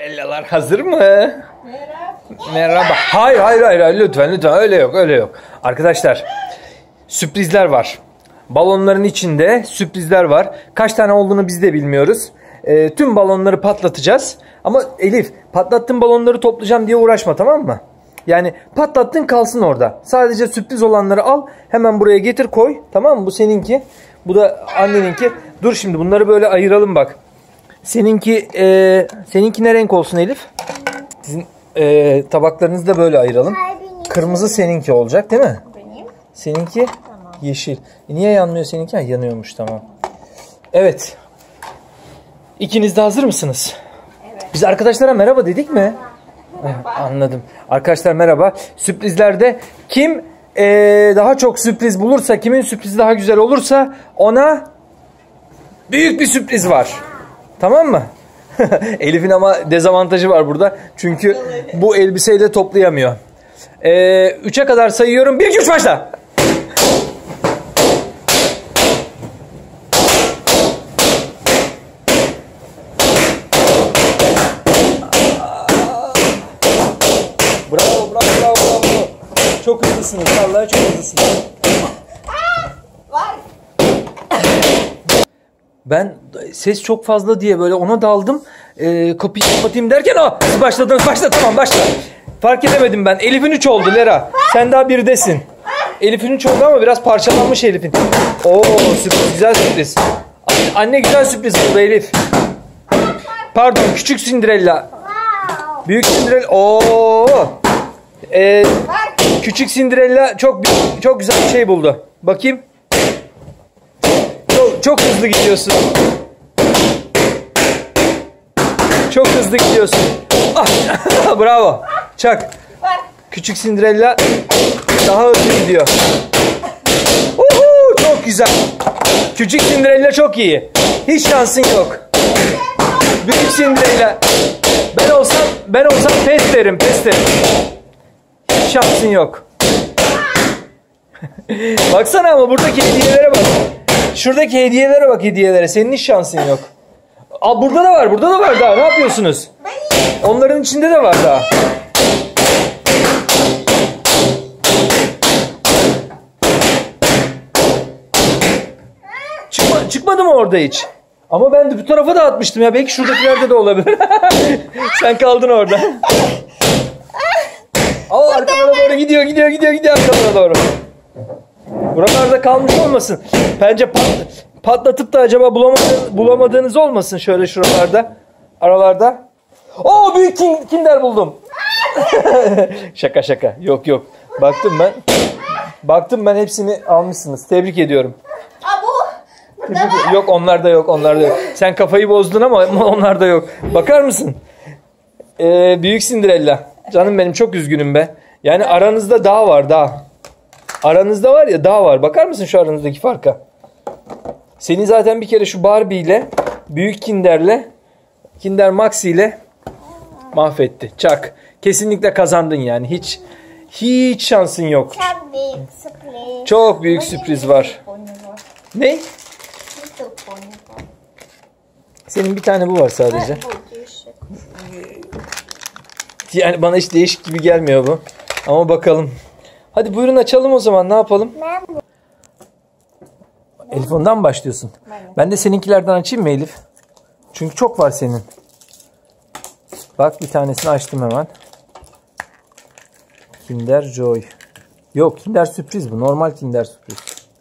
Ellalar hazır mı? Merhaba. Hayır. Lütfen öyle yok. Arkadaşlar sürprizler var. Balonların içinde sürprizler var. Kaç tane olduğunu biz de bilmiyoruz. Tüm balonları patlatacağız. Ama Elif, patlattığın balonları toplayacağım diye uğraşma, tamam mı? Yani patlattın kalsın orada. Sadece sürpriz olanları al. Hemen buraya getir koy. Tamam mı? Bu seninki. Bu da anneninki. Dur şimdi bunları böyle ayıralım bak. Seninki ne renk olsun Elif? Sizin tabaklarınızı da böyle ayıralım. Kırmızı seninki olacak değil mi? Benim. Seninki tamam. Yeşil. Niye yanmıyor seninki? Ha, yanıyormuş, tamam. Evet. İkiniz de hazır mısınız? Evet. Biz arkadaşlara merhaba dedik mi? Anladım. Arkadaşlar merhaba. Sürprizlerde kim daha çok sürpriz bulursa, kimin sürprizi daha güzel olursa ona büyük bir sürpriz var. Tamam mı? Elif'in ama dezavantajı var burada. Çünkü bu elbiseyle toplayamıyor. 3'e kadar sayıyorum. 1, 2, 3 başla. Bravo. Çok hızlısınız. Vallahi çok hızlısınız. Ben ses çok fazla diye böyle ona daldım. Kapıyı kapatayım derken siz başladınız. Tamam başla. Fark edemedim ben. Elif'in 3 oldu Lera. Sen daha 1'desin. Elif'in 3 oldu ama biraz parçalanmış Elif'in. Sürpriz, güzel sürpriz. Anne güzel sürpriz buldu Elif. Pardon, küçük Cinderella. Büyük Cinderella. Küçük Cinderella çok güzel bir şey buldu. Bakayım. Çok hızlı gidiyorsun. Çok hızlı gidiyorsun. Bravo. Çak. Küçük Cinderella daha hızlı gidiyor. Çok güzel. Küçük Cinderella çok iyi. Hiç şansın yok. Büyük Cinderella. Ben olsam pes derim. Hiç şansın yok. Baksana ama buradaki hediyelere bak. Şuradaki hediyelere bak, hediyelere. Senin hiç şansın yok. Burada da var daha. Ne yapıyorsunuz? Onların içinde de var daha. Çıkmadı mı orada hiç? Ama ben de bu tarafa da atmıştım ya. Belki şuradakilerde de olabilir. Sen kaldın orada. Arkalara doğru gidiyor arkalara doğru. Buralarda kalmış olmasın. Bence patlatıp da acaba bulamadığınız olmasın şöyle şuralarda. Aralarda. Büyük Kinder buldum. Şaka. Yok. Baktım ben hepsini almışsınız. Tebrik ediyorum. Yok onlarda yok. Sen kafayı bozdun ama onlarda yok. Bakar mısın? Büyük Cinderella. Canım benim, çok üzgünüm be. Yani aranızda dağ var, dağ. Aranızda var ya, dağ var. Bakar mısın şu aranızdaki farka? Seni zaten bir kere şu Barbie ile, Büyük Kinder'le, Kinder Maxi ile mahvetti. Çak. Kesinlikle kazandın yani. Hiç şansın yok. Çok büyük sürpriz. Çok büyük sürpriz var. Ne? Senin bir tane bu var sadece. Yani bana hiç değişik gibi gelmiyor bu. Ama bakalım. Hadi buyurun açalım o zaman. Ne yapalım? Elif, ondan mı başlıyorsun? Ben de seninkilerden açayım mı Elif? Çünkü çok var senin. Bak bir tanesini açtım hemen. Kinder Joy. Yok, Kinder sürpriz bu. Normal Kinder sürpriz.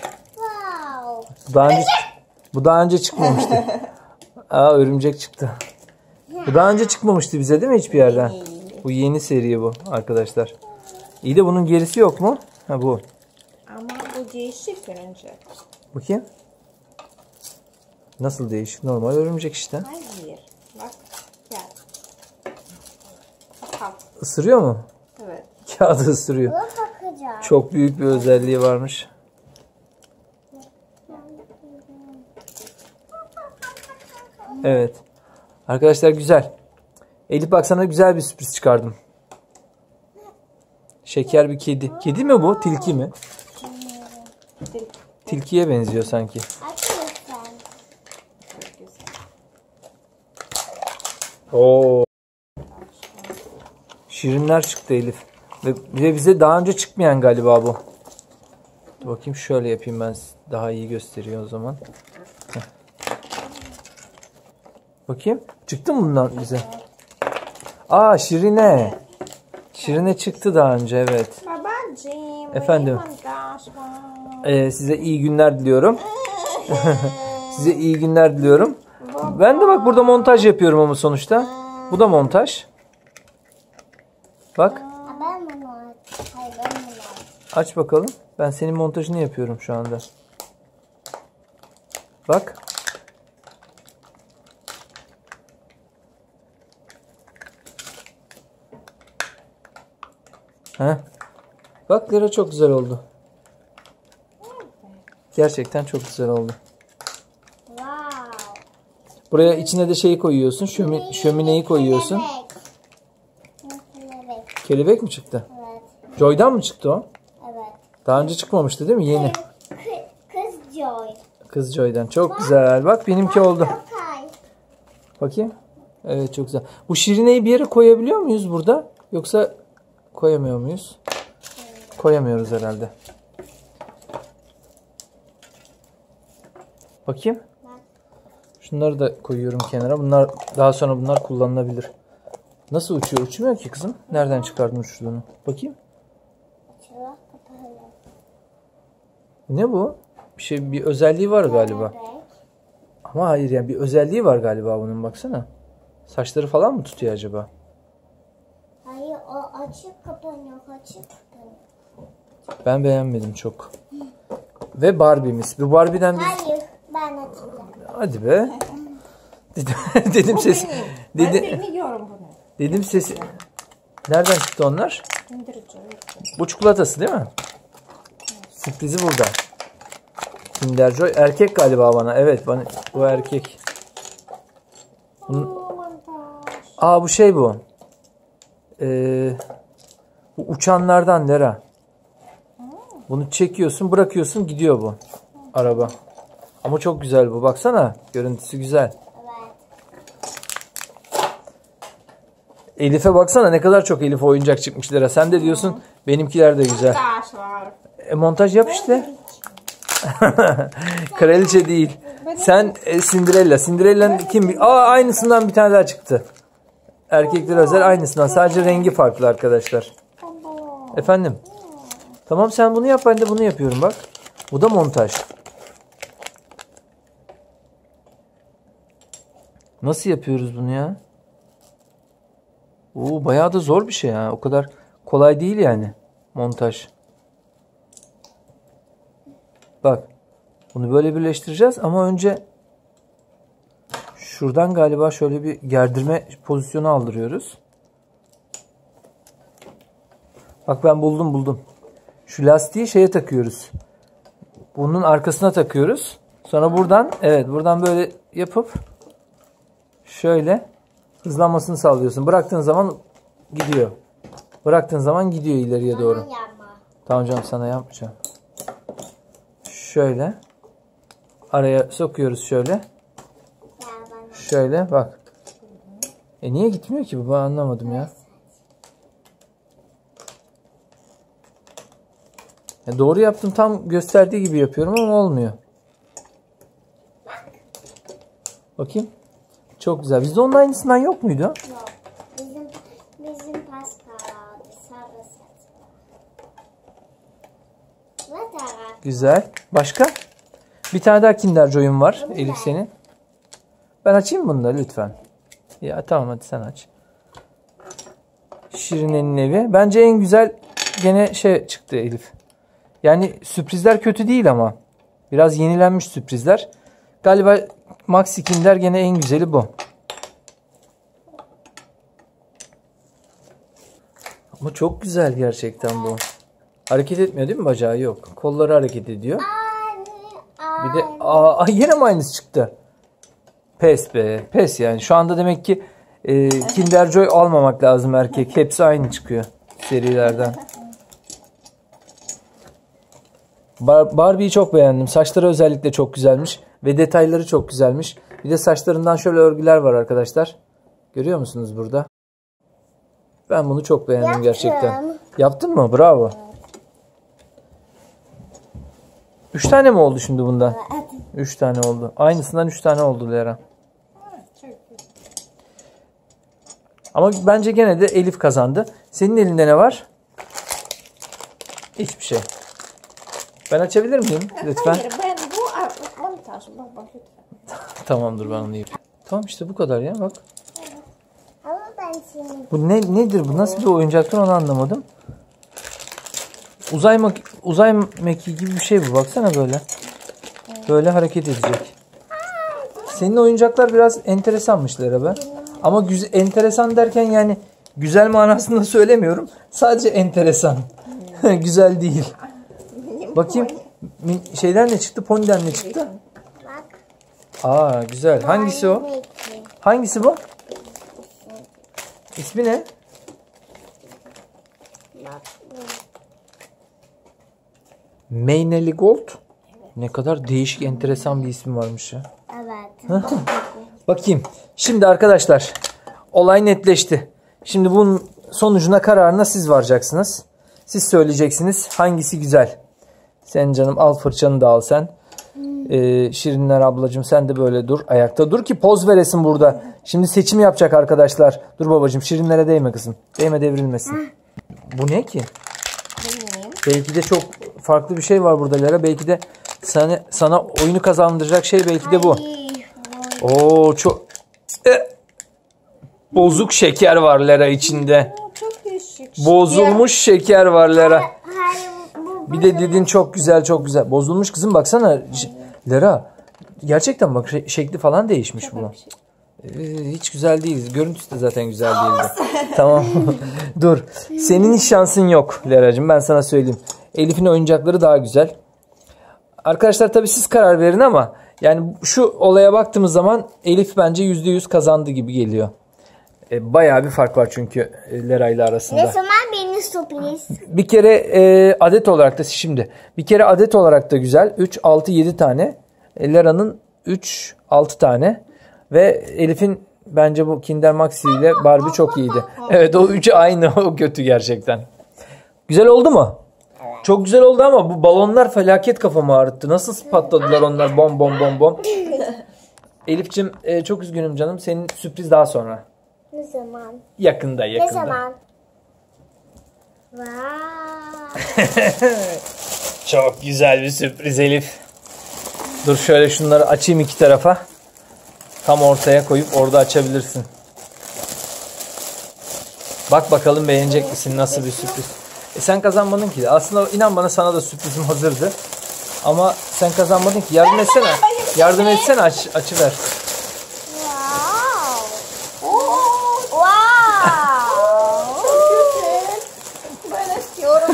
Bu daha önce çıkmamıştı. Örümcek çıktı. Bu daha önce çıkmamıştı bize değil mi hiçbir yerden? Bu yeni seri bu arkadaşlar. İyi de bunun gerisi yok mu? Bu. Ama bu değişik önce. Bakayım. Nasıl değişik? Normal örümcek işte. Hayır. Bak. Gel. Bakalım. Isırıyor mu? Evet. Kağıdı ısırıyor. Çok büyük bir özelliği varmış. Evet. Arkadaşlar güzel. Elif bak, sana güzel bir sürpriz çıkardım. Şeker bir kedi. Kedi mi bu? Tilki mi? Tilkiye benziyor sanki. Oo. Şirinler çıktı Elif. Ve bir de bize daha önce çıkmayan galiba bu. Dur bakayım şöyle yapayım ben. Daha iyi gösteriyor o zaman. Heh. Bakayım. Çıktı mı bundan bize? Aa Şirine. Şirine çıktı daha önce evet. Babacığım. Efendim. Montaj var. Size iyi günler diliyorum. Size iyi günler diliyorum. Ben de bak burada montaj yapıyorum ama sonuçta. Bu da montaj. Bak. Aç bakalım. Ben senin montajını yapıyorum şu anda. Bak. Heh. Bak Lera çok güzel oldu. Gerçekten çok güzel oldu. Buraya içine de şeyi koyuyorsun. Şömineyi koyuyorsun. Kelebek mi çıktı? Evet. Joy'dan mı çıktı o? Evet. Daha önce çıkmamıştı değil mi? Yeni. Kız Joy. Kız Joy'dan. Çok güzel. Bak benimki oldu. Okay. Bakayım. Evet çok güzel. Bu Şirine'yi bir yere koyabiliyor muyuz burada? Yoksa koyamıyor muyuz? Koyamıyoruz herhalde. Bakayım. Şunları da koyuyorum kenara. Bunlar daha sonra bunlar kullanılabilir. Nasıl uçuyor? Uçmuyor ki kızım. Nereden çıkardın uçtuğunu? Bakayım. Ne bu? Bir özelliği var galiba. Ama hayır yani bir özelliği var galiba bunun baksana. Saçları falan mı tutuyor acaba? Hayır o açık kapanıyor. Açık kapanıyor. Ben beğenmedim çok. Ve Barbie'miz. Bu Barbie'den biz... Hayır ben açacağım. Hadi be. Dedim sesi. Ben bilmiyorum bunu. Dedim sesi. Nereden çıktı onlar? İndirici. Bu çikolatası değil mi? Sürprizi burada. Kinder Joy erkek galiba bana. Evet bana bu erkek. Aa bu şey bu. Bu uçanlardan Lera. Bunu çekiyorsun, bırakıyorsun, gidiyor bu araba. Ama çok güzel bu. Baksana, görüntüsü güzel. Evet. Elif'e baksana ne kadar çok Elif oyuncak çıkmış Lera. Sen de diyorsun benimkiler de güzel. Montaj yap işte. Kraliçe değil. Sen Cinderella. Cinderella'nın kim? Aynısından bir tane daha çıktı. Erkekler özel aynısından. Sadece rengi farklı arkadaşlar. Efendim. Tamam sen bunu yap ben de bunu yapıyorum bak. Bu da montaj. Nasıl yapıyoruz bunu ya? Oo bayağı da zor bir şey ya. O kadar kolay değil yani montaj. Bak. Bunu böyle birleştireceğiz ama önce şuradan galiba şöyle bir gerdirme pozisyonu aldırıyoruz. Bak ben buldum. Şu lastiği şeye takıyoruz. Bunun arkasına takıyoruz. Sonra buradan buradan böyle yapıp şöyle hızlanmasını sağlıyorsun. Bıraktığın zaman gidiyor. Bıraktığın zaman gidiyor ileriye doğru. Tamam canım sana yapmayacağım. Şöyle. Araya sokuyoruz şöyle. Şöyle bak. Niye gitmiyor ki bu? Ben anlamadım ya. Doğru yaptım. Tam gösterdiği gibi yapıyorum ama olmuyor. Bakayım. Çok güzel. Bizde onun aynısından yok muydu? Yok. Bizim Pascal sarı saç. Güzel. Başka? Bir tane daha Kinder Joy'um var. Elif senin. Ben açayım bunu da lütfen. Ya tamam hadi sen aç. Şirine'nin evi. Bence en güzel gene şey çıktı Elif. Yani sürprizler kötü değil ama. Biraz yenilenmiş sürprizler. Galiba Maxi Kinder gene en güzeli bu. Ama çok güzel gerçekten bu. Hareket etmiyor değil mi bacağı? Yok. Kolları hareket ediyor. Bir de yine mi aynısı çıktı? Pes be. Pes yani. Şu anda demek ki Kinder Joy almamak lazım erkek. Hepsi aynı çıkıyor serilerden. Barbie'yi çok beğendim. Saçları özellikle çok güzelmiş. Ve detayları çok güzelmiş. Bir de saçlarından şöyle örgüler var arkadaşlar. Görüyor musunuz burada? Ben bunu çok beğendim Yaptım. gerçekten. Yaptın mı? Bravo. 3 tane mi oldu şimdi bundan? Evet. 3 tane oldu. Aynısından 3 tane oldu Lera. Ama bence gene de Elif kazandı. Senin elinde ne var? Hiçbir şey. Ben açabilir miyim lütfen? Hayır, ben bu montaj baba lütfen. Tamamdır, ben onu yiyeyim. Tamam işte bu kadar ya, bak. Ama ben şimdi Bu nedir bu? Nasıl bir oyuncaktır onu anlamadım. Uzay mekiği gibi bir şey bu. Baksana böyle. Böyle hareket edecek. Senin oyuncaklar biraz enteresanmış Lera be. Ama enteresan derken yani güzel manasında söylemiyorum. Sadece enteresan. Güzel değil. Bakayım şeyden ne çıktı? Pony'den ne çıktı? bak. Aa güzel. Hangisi o? Hangisi bu? İsmi ne? Bak. Mayneli Gold. Ne kadar değişik, enteresan bir isim varmış ya. Evet. Bakayım. Şimdi arkadaşlar olay netleşti. Şimdi bunun sonucuna, kararına siz varacaksınız. Siz söyleyeceksiniz hangisi güzel. Sen canım al fırçanı da al sen. Şirinler ablacığım sen de böyle dur. Ayakta dur ki poz veresin burada. Şimdi seçim yapacak arkadaşlar. Dur babacığım, şirinlere değme kızım. Değme, devrilmesin. Bu ne ki? Belki de çok farklı bir şey var burada Lera. Belki de sana oyunu kazandıracak şey belki de bu. Oo çok bozuk şeker var Lera içinde. Çok değişik. Bozulmuş şeker var Lera. Hayır bu Bir de dedin çok güzel, çok güzel. Bozulmuş kızım, baksana. Lera gerçekten bak şekli falan değişmiş bunun. Hiç güzel değil. Görüntüsü de zaten güzel değildi. Tamam. Dur. Senin hiç şansın yok Leracığım, ben sana söyleyeyim. Elif'in oyuncakları daha güzel. Arkadaşlar tabii siz karar verin ama yani şu olaya baktığımız zaman Elif bence %100 kazandı gibi geliyor. Bayağı bir fark var çünkü Lera ile arasında. ne zaman benim sürpriz? Bir kere adet olarak da şimdi bir kere adet olarak da güzel. 3, 6, 7 tane. Lera'nın 3, 6 tane. Ve Elif'in bence bu Kinder Maxi ile Barbie çok iyiydi. Evet, o üçü aynı. O kötü gerçekten. Güzel oldu mu? Çok güzel oldu ama bu balonlar felaket kafamı ağrıttı. Nasıl patladılar onlar, bom bom bom bom. Elif'cim çok üzgünüm canım. Senin sürpriz daha sonra. Ne zaman? Yakında. Ne zaman? Vay. Çok güzel bir sürpriz Elif. Dur şöyle şunları açayım iki tarafa. Tam ortaya koyup orada açabilirsin. Bak bakalım beğenecek misin, nasıl bir sürpriz. Sen kazanmadın ki. Aslında inan bana, sana da sürprizim hazırdı. Ama sen kazanmadın ki. Yardım etsene. Yardım etsene, açıver. Wow. Ben istiyorum.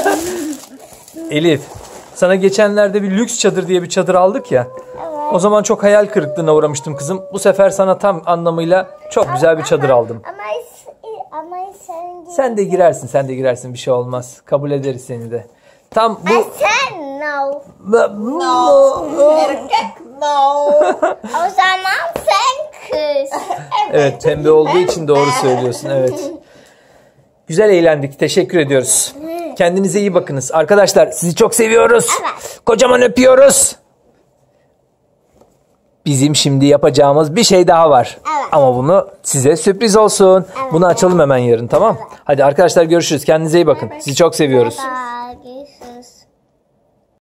Elif, sana geçenlerde bir lüks çadır diye bir çadır aldık ya. Evet. O zaman çok hayal kırıklığına uğramıştım kızım. Bu sefer sana tam anlamıyla çok güzel bir çadır aldım. Ama Sen de girersin, sen de girersin, bir şey olmaz. Kabul ederiz seni de. Tam bu... sen no. Erkek no. O zaman sen kız. Evet, pembe olduğu için doğru söylüyorsun, evet. Güzel eğlendik, teşekkür ediyoruz. Kendinize iyi bakınız. Arkadaşlar sizi çok seviyoruz. Evet. Kocaman öpüyoruz. Bizim şimdi yapacağımız bir şey daha var. Evet. Ama bunu size sürpriz olsun. Evet. Bunu açalım hemen yarın, tamam? Hadi arkadaşlar görüşürüz. Kendinize iyi bakın. Sizi çok seviyoruz. Bye. Görüşürüz.